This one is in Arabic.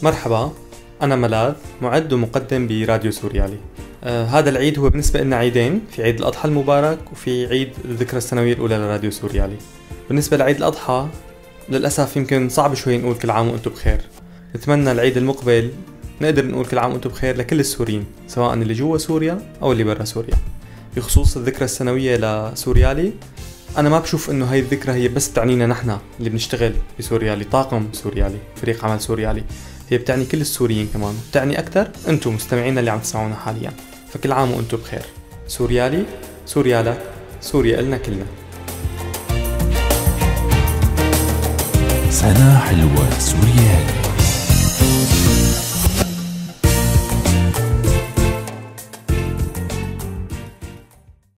مرحبا، أنا ملاذ، معد ومقدم براديو سوريالي. هذا العيد هو بالنسبة لنا عيدين، في عيد الأضحى المبارك وفي عيد الذكرى السنوية الأولى لراديو سوريالي. بالنسبة لعيد الأضحى للأسف يمكن صعب شوي نقول كل عام وأنتم بخير. نتمنى العيد المقبل نقدر نقول كل عام وأنتم بخير لكل السوريين، سواء اللي جوا سوريا أو اللي برا سوريا. بخصوص الذكرى السنوية لسوريالي، أنا ما بشوف إنه هاي الذكرى هي بس تعنينا نحن اللي بنشتغل بسوريالي، طاقم سوريالي، فريق عمل سوريالي، هي بتعني كل السوريين كمان، بتعني أكثر أنتم مستمعينا اللي عم تسمعونا حاليا. فكل عام وأنتم بخير. سوريالي، سوريالك، سوريا إلنا كلنا. سنة حلوة سوريالي.